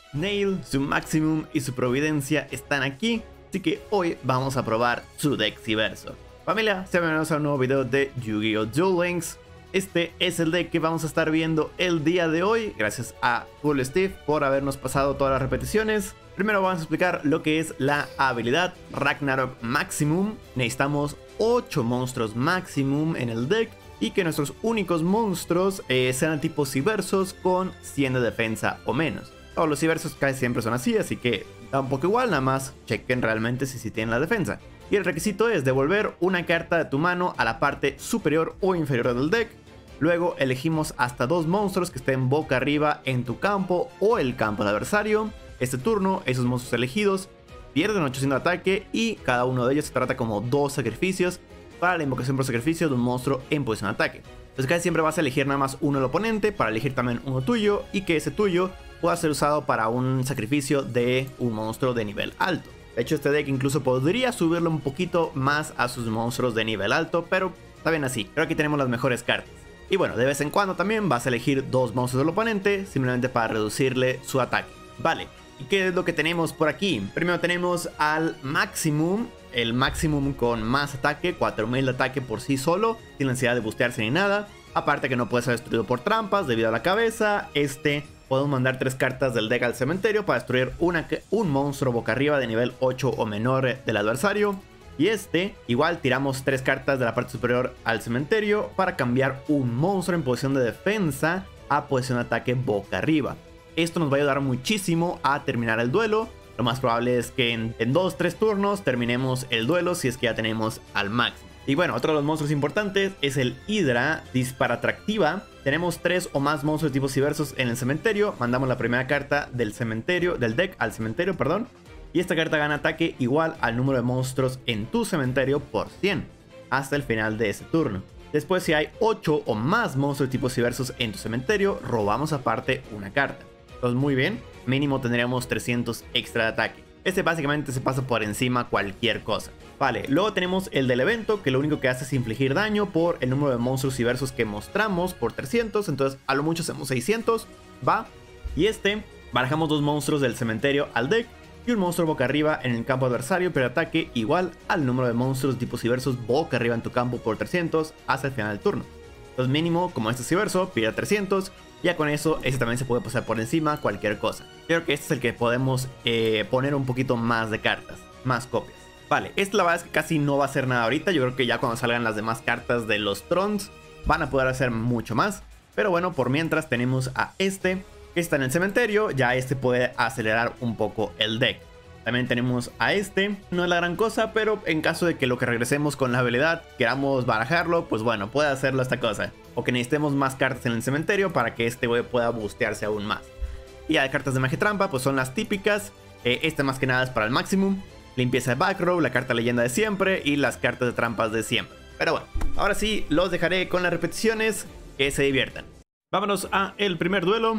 Nail, su Maximum y su Providencia están aquí, así que hoy vamos a probar su deck Cyberso. Familia, sean bienvenidos a un nuevo video de Yu-Gi-Oh! Duel Links. Este es el deck que vamos a estar viendo el día de hoy, gracias a Cool Steve por habernos pasado todas las repeticiones. Primero vamos a explicar lo que es la habilidad Ragnarok Maximum. Necesitamos 8 monstruos Maximum en el deck y que nuestros únicos monstruos sean tipo Cybersos con 100 de defensa o menos. Todos los Cybersos casi siempre son así que da un poco igual, nada más chequen realmente si tienen la defensa. Y el requisito es devolver una carta de tu mano a la parte superior o inferior del deck. Luego elegimos hasta 2 monstruos que estén boca arriba en tu campo o el campo del adversario. Este turno, esos monstruos elegidos pierden 800 de ataque y cada uno de ellos se trata como 2 sacrificios para la invocación por sacrificio de un monstruo en posición de ataque. Entonces casi siempre vas a elegir nada más uno del oponente para elegir también uno tuyo y que ese tuyo pueda ser usado para un sacrificio de un monstruo de nivel alto. De hecho, este deck incluso podría subirlo un poquito más a sus monstruos de nivel alto, pero está bien así. Creo que aquí tenemos las mejores cartas. Y bueno, de vez en cuando también vas a elegir 2 monstruos del oponente simplemente para reducirle su ataque. Vale, ¿y qué es lo que tenemos por aquí? Primero tenemos al Maximum. El Maximum con más ataque, 4000 de ataque por sí solo, sin necesidad de bustearse ni nada. Aparte que no puede ser destruido por trampas debido a la cabeza. Podemos mandar 3 cartas del deck al cementerio para destruir un monstruo boca arriba de nivel 8 o menor del adversario. Y igual tiramos 3 cartas de la parte superior al cementerio para cambiar un monstruo en posición de defensa a posición de ataque boca arriba. Esto nos va a ayudar muchísimo a terminar el duelo. Lo más probable es que en 2-3 turnos terminemos el duelo si es que ya tenemos al máximo. Y bueno, otro de los monstruos importantes es el Hydra Dispara Atractiva. Tenemos 3 o más monstruos de tipo Cybersos en el cementerio. Mandamos la primera carta del deck al cementerio, perdón. Y esta carta gana ataque igual al número de monstruos en tu cementerio por 100 hasta el final de ese turno. Después, si hay 8 o más monstruos de tipo Cybersos en tu cementerio, robamos aparte una carta. Entonces muy bien, mínimo tendríamos 300 extra de ataque. Básicamente se pasa por encima cualquier cosa. Vale, luego tenemos el del evento, que lo único que hace es infligir daño por el número de monstruos Cybersos que mostramos por 300. Entonces a lo mucho hacemos 600, va. Y barajamos 2 monstruos del cementerio al deck y un monstruo boca arriba en el campo adversario, pero ataque igual al número de monstruos tipo Cybersos boca arriba en tu campo por 300 hasta el final del turno. Entonces mínimo, como este Cyberso, pide 300. Ya con eso, también se puede pasar por encima cualquier cosa. Creo que este es el que podemos poner un poquito más de cartas, más copias. Vale, la verdad es que casi no va a hacer nada ahorita. Yo creo que ya cuando salgan las demás cartas de los Trons van a poder hacer mucho más. Pero bueno, por mientras tenemos a que está en el cementerio. Ya puede acelerar un poco el deck. También tenemos a no es la gran cosa, pero en caso de que lo que regresemos con la habilidad queramos barajarlo, pues bueno, puede hacerlo esta cosa. O que necesitemos más cartas en el cementerio para que pueda bustearse aún más. Y las cartas de magia trampa, pues son las típicas. Más que nada es para el Maximum. Limpieza de back row, la carta leyenda de siempre y las cartas de trampas de siempre. Pero bueno, ahora sí, los dejaré con las repeticiones, que se diviertan. Vámonos a el primer duelo.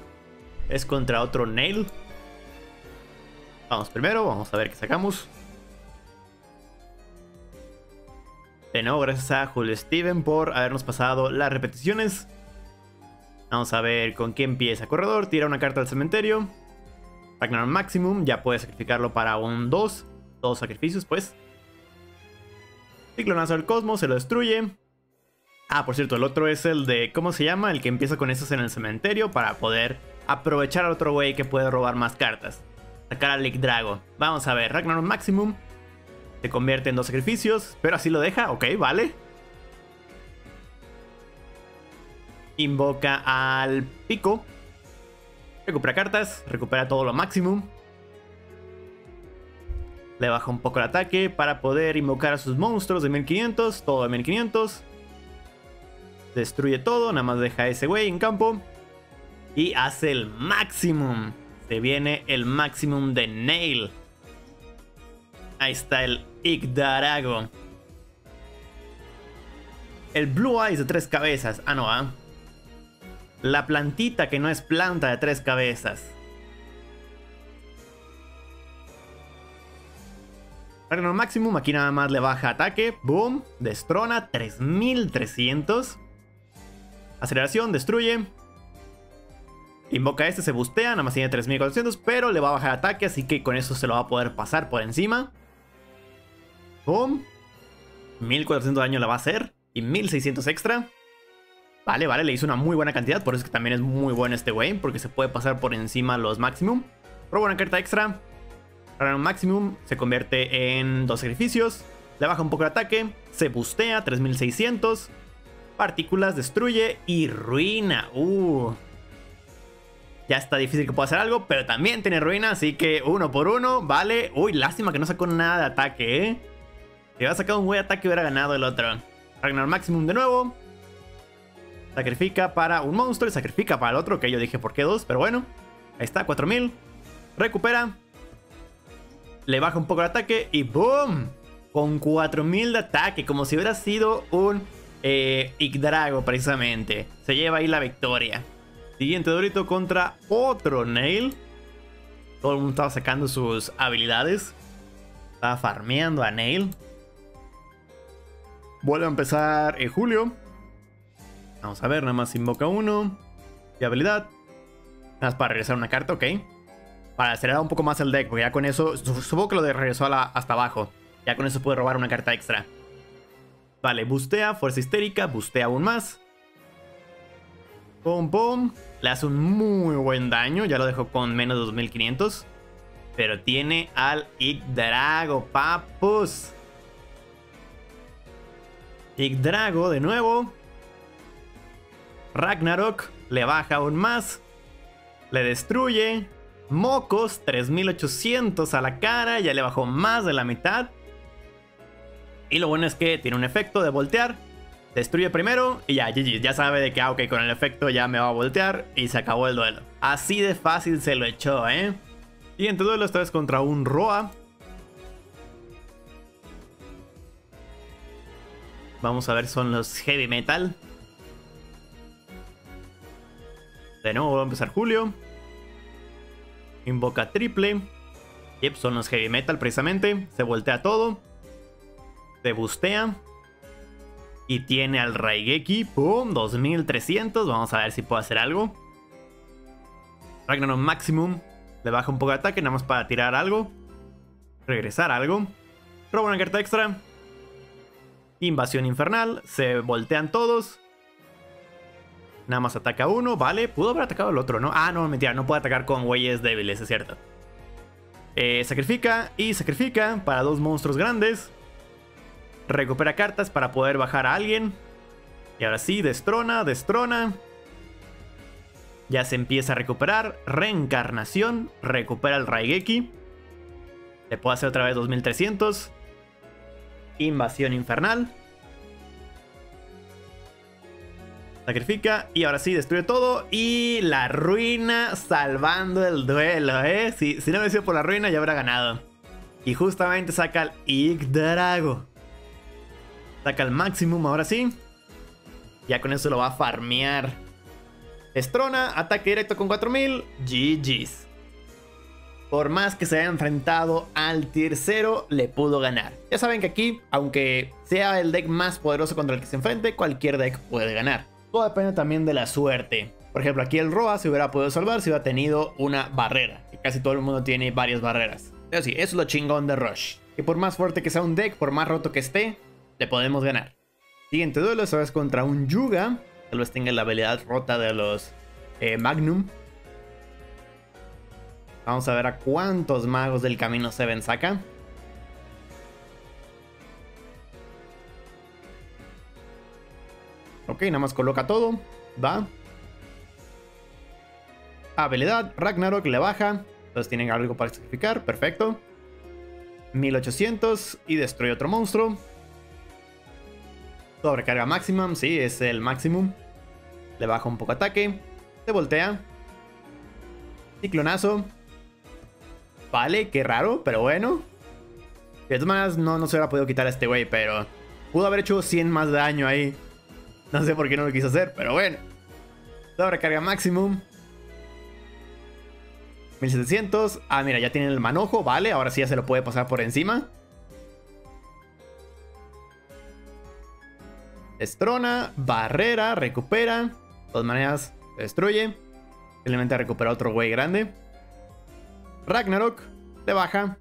Es contra otro Nail. Vamos primero, vamos a ver qué sacamos. De nuevo, gracias a Julio Steven por habernos pasado las repeticiones. Vamos a ver con qué empieza. Corredor, tira una carta al cementerio. Ragnarok Maximum, ya puede sacrificarlo para un 2 sacrificios, pues. Ciclonazo del Cosmos, se lo destruye. Ah, por cierto, el otro es el de, ¿cómo se llama? El que empieza con esos en el cementerio para poder aprovechar al otro güey que puede robar más cartas. Sacar a Lick Drago. Vamos a ver, Ragnarok Maximum se convierte en 2 sacrificios, pero así lo deja, ok, vale. Invoca al Pico. Recupera cartas, recupera todo lo Maximum. Le baja un poco el ataque para poder invocar a sus monstruos de 1500, todo de 1500. Destruye todo, nada más deja a ese güey en campo. Y hace el Maximum. Se viene el Maximum de Nail. Ahí está el Igdarago. El Blue Eyes de 3 cabezas. Ah, no, ¿ah? La plantita que no es planta de 3 cabezas. Ragnarok Maximum, aquí nada más le baja ataque. Boom, destrona, 3300. Aceleración, destruye. Invoca este, se bustea, nada más tiene 3400, pero le va a bajar ataque, así que con eso se lo va a poder pasar por encima. Boom. 1400 de daño le va a hacer y 1600 extra. Vale, vale, le hizo una muy buena cantidad, por eso es que también es muy bueno este güey, porque se puede pasar por encima los maximum. Roba una carta extra. Random maximum se convierte en 2 sacrificios. Le baja un poco el ataque, se bustea, 3600. Partículas, destruye y ruina. Ya está difícil que pueda hacer algo, pero también tiene ruina, así que 1 por 1, vale. Uy, lástima que no sacó nada de ataque, ¿eh? Si hubiera sacado un buen ataque hubiera ganado el otro. Ragnar Maximum de nuevo. Sacrifica para un monstruo y sacrifica para el otro, que yo dije por qué 2, pero bueno. Ahí está, 4000. Recupera. Le baja un poco el ataque y ¡boom! Con 4000 de ataque, como si hubiera sido un Yggdrago precisamente. Se lleva ahí la victoria. Siguiente Dorito contra otro Nail. Todo el mundo estaba sacando sus habilidades. Estaba farmeando a Nail. Vuelve a empezar Julio. Vamos a ver, nada más invoca uno. Y habilidad. Nada más para regresar una carta, ok. Para acelerar un poco más el deck, porque ya con eso, supongo que lo regresó hasta abajo. Ya con eso puede robar una carta extra. Vale, bustea, fuerza histérica, bustea aún más. Pum, pum. Le hace un muy buen daño, ya lo dejó con menos de 2500. Pero tiene al Yggdrago, papus. Yggdrago de nuevo. Ragnarok le baja aún más. Le destruye. Mocos, 3800 a la cara. Ya le bajó más de la mitad. Y lo bueno es que tiene un efecto de voltear. Destruye primero y ya, GG. Ya sabe de que, ok, con el efecto ya me va a voltear. Y se acabó el duelo. Así de fácil se lo echó, ¿eh? Siguiente duelo, esta vez contra un Roa. Vamos a ver, son los Heavy Metal. De nuevo va a empezar Julio. Invoca triple. Yep, son los Heavy Metal precisamente. Se voltea todo. Se bustea. Y tiene al Raigeki. ¡Pum! 2300. Vamos a ver si puedo hacer algo. Ragnarok Maximum. Le baja un poco de ataque, nada más para tirar algo. Regresar algo. Roba una carta extra. Invasión infernal. Se voltean todos. Nada más ataca uno, vale. Pudo haber atacado al otro, ¿no? Ah, no, mentira, no puede atacar con güeyes débiles, es cierto. Sacrifica y sacrifica para 2 monstruos grandes. Recupera cartas para poder bajar a alguien. Y ahora sí, destrona, destrona. Ya se empieza a recuperar. Reencarnación. Recupera el Raigeki. Le puedo hacer otra vez 2300. Invasión infernal. Sacrifica y ahora sí destruye todo. Y la ruina salvando el duelo, ¿eh? Si no hubiera sido por la ruina ya habrá ganado. Y justamente saca el Yggdrago. Saca el Maximum ahora sí. Ya con eso lo va a farmear. Estrona, ataque directo con 4000. GG's. Por más que se haya enfrentado al tier 0, le pudo ganar. Ya saben que aquí, aunque sea el deck más poderoso contra el que se enfrente, cualquier deck puede ganar. Todo depende también de la suerte. Por ejemplo, aquí el Roa se hubiera podido salvar si hubiera tenido una barrera. Que casi todo el mundo tiene varias barreras. Pero sí, eso es lo chingón de Rush. Que por más fuerte que sea un deck, por más roto que esté, le podemos ganar. Siguiente duelo, esta vez contra un Yuga. Tal vez tenga la habilidad rota de los Magnum. Vamos a ver a cuántos magos del camino 7 saca. Ok, nada más coloca todo. Va. Habilidad, Ragnarok le baja. Entonces tienen algo para sacrificar. Perfecto. 1800 y destruye otro monstruo. Sobrecarga Maximum. Sí, es el Maximum. Le baja un poco ataque. Se voltea. Ciclonazo. Vale, qué raro, pero bueno. De todas maneras, no se hubiera podido quitar a este güey, pero pudo haber hecho 100 más daño ahí. No sé por qué no lo quiso hacer, pero bueno. Sobrecarga Maximum. 1700. Ah, mira, ya tiene el manojo, vale. Ahora sí ya se lo puede pasar por encima. Destrona, barrera, recupera. De todas maneras, destruye. Simplemente recupera otro güey grande. Ragnarok le baja.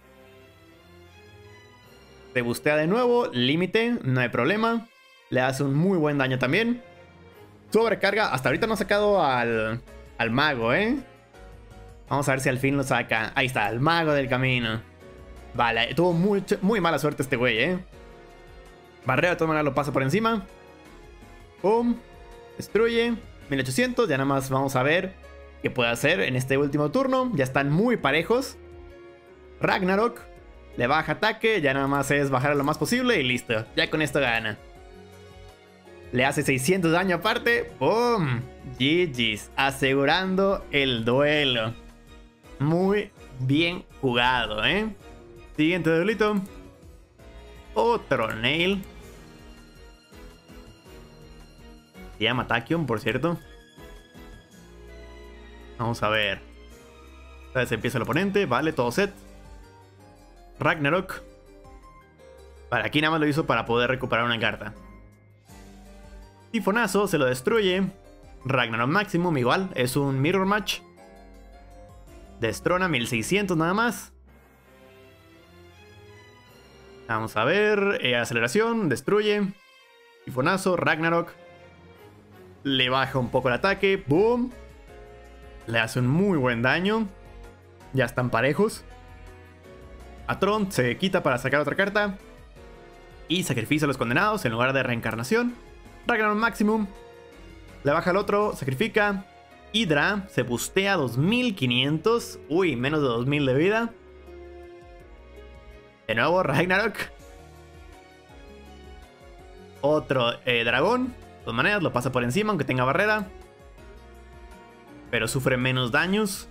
Se bustea de nuevo. Límite, no hay problema. Le hace un muy buen daño también. Sobrecarga. Hasta ahorita no ha sacado al mago, ¿eh? Vamos a ver si al fin lo saca. Ahí está, el mago del camino. Vale, tuvo muy mala suerte este güey, ¿eh? Barrera de todas maneras lo pasa por encima. Pum. Destruye. 1800. Ya nada más vamos a ver qué puede hacer en este último turno. Ya están muy parejos. Ragnarok le baja ataque. Ya nada más es bajar lo más posible y listo. Ya con esto gana. Le hace 600 de daño aparte. ¡Pum! GG's. Asegurando el duelo. Muy bien jugado, ¿eh? Siguiente duelito. Otro Nail. Se llama Tachyon, por cierto. Vamos a ver. Esta vez empieza el oponente. Vale, todo set. Ragnarok. Para aquí nada más lo hizo para poder recuperar una carta. Tifonazo se lo destruye. Ragnarok Maximum igual. Es un Mirror Match. Destrona 1600 nada más. Vamos a ver. Aceleración. Destruye. Tifonazo. Ragnarok. Le baja un poco el ataque. Boom. Le hace un muy buen daño. Ya están parejos. Atron se quita para sacar otra carta. Y sacrifica a los condenados en lugar de reencarnación. Ragnarok Maximum. Le baja al otro. Sacrifica. Hydra se bustea 2500. Uy, menos de 2000 de vida. De nuevo Ragnarok. Otro dragón. De todas maneras lo pasa por encima aunque tenga barrera. Pero sufre menos daños.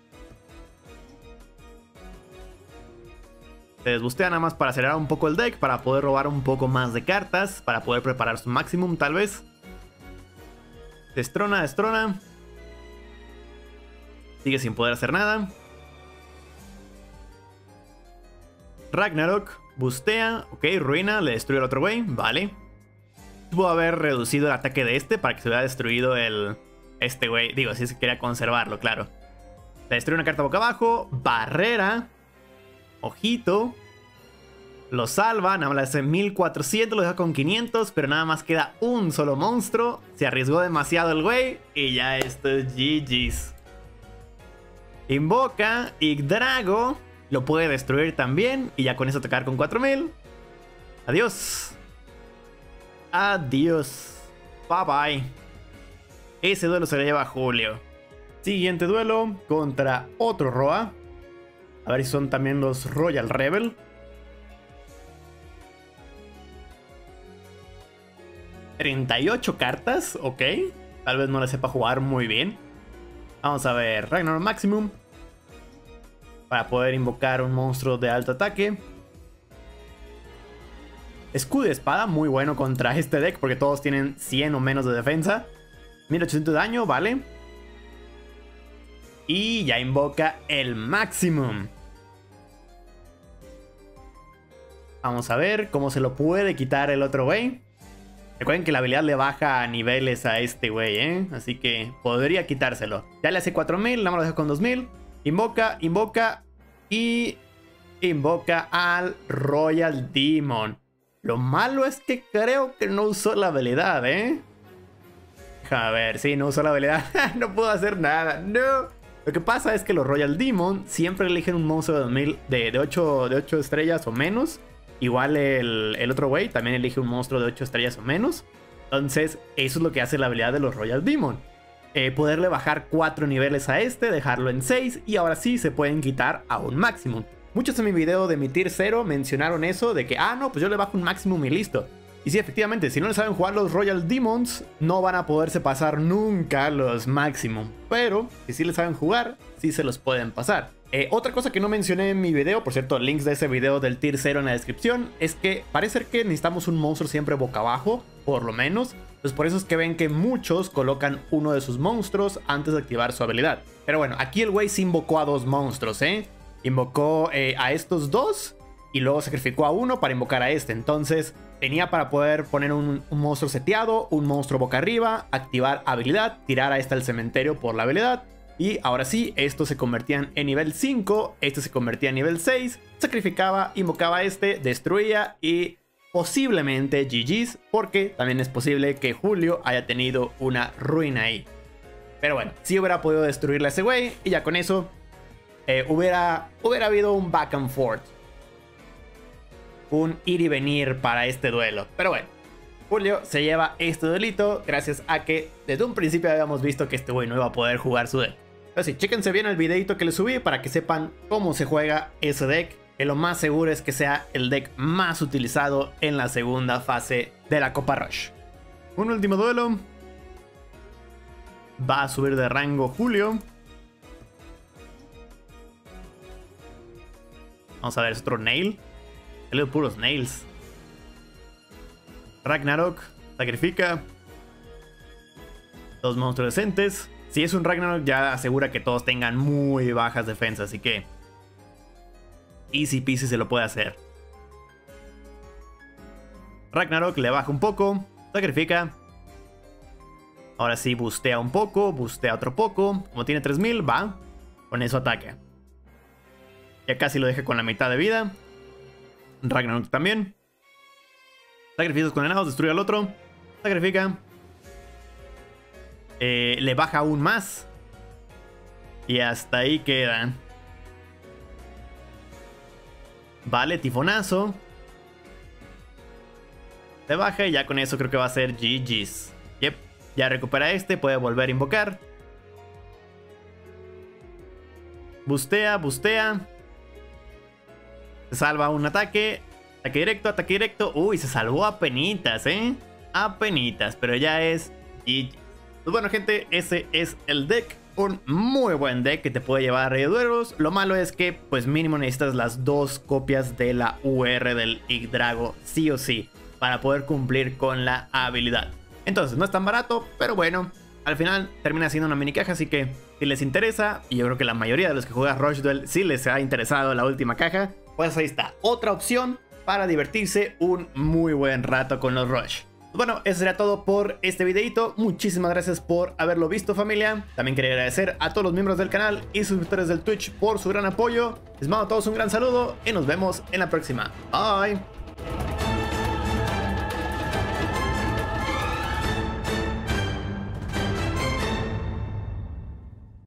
Se desbustea nada más para acelerar un poco el deck. Para poder robar un poco más de cartas. Para poder preparar su Maximum tal vez. Destrona, destrona. Sigue sin poder hacer nada. Ragnarok bustea. Ok, ruina. Le destruye al otro güey. Vale. Pudo haber reducido el ataque de este para que se hubiera destruido este güey. Digo, si se quería conservarlo, claro. Le destruye una carta boca abajo. Barrera. Ojito. Lo salva. Nada más le hace 1400. Lo deja con 500. Pero nada más queda un solo monstruo. Se arriesgó demasiado el güey. Y ya esto es GG's. Invoca. Yggdrago. Lo puede destruir también. Y ya con eso tocar con 4000. Adiós. Adiós. Bye bye. Ese duelo se lo lleva Julio. Siguiente duelo contra otro Roa. A ver si son también los Royal Rebel. $38 cartas. Ok. Tal vez no le sepa jugar muy bien. Vamos a ver. Ragnarok Maximum. Para poder invocar un monstruo de alto ataque. Escudo de espada, muy bueno contra este deck porque todos tienen 100 o menos de defensa. 1800 de daño, vale. Y ya invoca el Maximum. Vamos a ver cómo se lo puede quitar el otro güey. Recuerden que la habilidad le baja niveles a este güey, ¿eh? Así que podría quitárselo. Ya le hace 4000, nada más lo deja con 2000. Invoca, invoca y invoca al Royal Demon. Lo malo es que creo que no usó la habilidad, ¿eh? A ver, sí, no usó la habilidad. No puedo hacer nada, no. Lo que pasa es que los Royal Demon siempre eligen un monstruo de 8 estrellas o menos. Igual el otro güey también elige un monstruo de 8 estrellas o menos. Entonces, eso es lo que hace la habilidad de los Royal Demon. Poderle bajar 4 niveles a este, dejarlo en 6 y ahora sí se pueden quitar a un Maximum. Muchos en mi video de mi tier 0 mencionaron eso de que, no, pues yo le bajo un Maximum y listo. Y sí, efectivamente, si no le saben jugar los Royal Demons, no van a poderse pasar nunca los Maximum. Pero, si sí le saben jugar, sí se los pueden pasar. Otra cosa que no mencioné en mi video, por cierto, links de ese video del tier 0 en la descripción, es que parece que necesitamos un monstruo siempre boca abajo, por lo menos. Pues por eso es que ven que muchos colocan uno de sus monstruos antes de activar su habilidad. Pero bueno, aquí el güey sí invocó a 2 monstruos, Invocó a estos 2 y luego sacrificó a uno para invocar a este. Entonces, tenía para poder poner un monstruo seteado, un monstruo boca arriba, activar habilidad, tirar a esta al cementerio por la habilidad. Y ahora sí, estos se convertían en nivel 5, este se convertía en nivel 6, sacrificaba, invocaba este, destruía y posiblemente GG's, porque también es posible que Julio haya tenido una ruina ahí. Pero bueno, sí hubiera podido destruirle a ese güey y ya con eso hubiera habido un back and forth. Un ir y venir para este duelo. Pero bueno, Julio se lleva este duelito gracias a que desde un principio habíamos visto que este güey no iba a poder jugar su deck. Así, chéquense bien el videito que les subí para que sepan cómo se juega ese deck. Que lo más seguro es que sea el deck más utilizado en la segunda fase de la Copa Rush. Un último duelo. Va a subir de rango Julio. Vamos a ver, es otro Nail. Salió puros Nails. Ragnarok. Sacrifica. Dos monstruos decentes. Si es un Ragnarok ya asegura que todos tengan muy bajas defensas. Así que easy peasy se lo puede hacer. Ragnarok le baja un poco. Sacrifica. Ahora sí bustea un poco. Bustea otro poco. Como tiene 3000 va. Con eso ataque. Ya casi lo deja con la mitad de vida. Ragnarok también. Sacrificios condenados. Destruye al otro. Sacrifica. Le baja aún más. Y hasta ahí quedan. Vale, tifonazo. Le baja y ya con eso creo que va a ser GG's. Yep, ya recupera este, puede volver a invocar. Bustea, bustea. Se salva un ataque. Ataque directo, ataque directo. Uy, se salvó apenitas, apenitas, pero ya es GG. Pues bueno, gente, ese es el deck. Un muy buen deck que te puede llevar a Rey de Duelos. Lo malo es que pues mínimo necesitas las 2 copias de la UR del Yggdrago sí o sí para poder cumplir con la habilidad. Entonces no es tan barato, pero bueno, al final termina siendo una mini caja, así que si les interesa, y yo creo que la mayoría de los que juegan Rush Duel sí les ha interesado la última caja, pues ahí está, otra opción para divertirse un muy buen rato con los Rush. Bueno, eso sería todo por este videito. Muchísimas gracias por haberlo visto, familia. También quería agradecer a todos los miembros del canal y suscriptores del Twitch por su gran apoyo. Les mando a todos un gran saludo y nos vemos en la próxima. Bye.